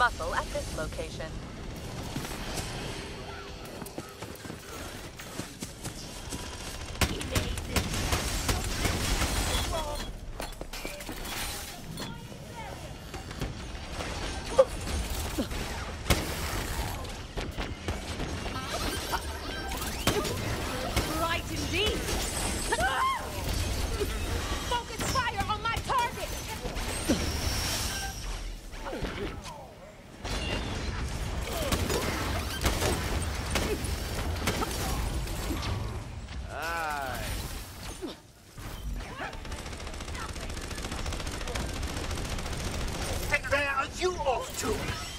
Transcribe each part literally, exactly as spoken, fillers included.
muscle at this location. Right indeed. Focus fire on my target. Aye. And where are you off to?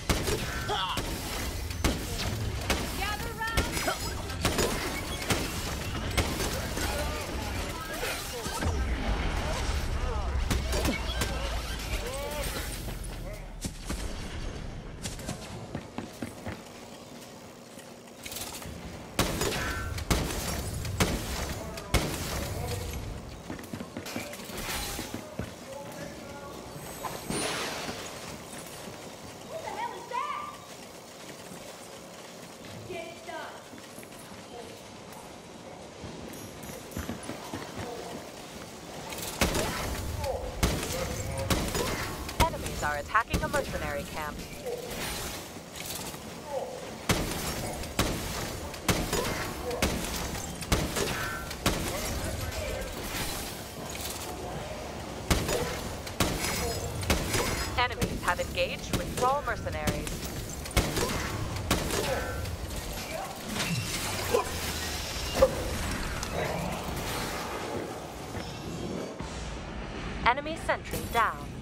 Gather round. What the hell is that? Get it done. Enemies are attacking a mercenary camp. Enemies have engaged with Thrall mercenaries. Enemy sentry down.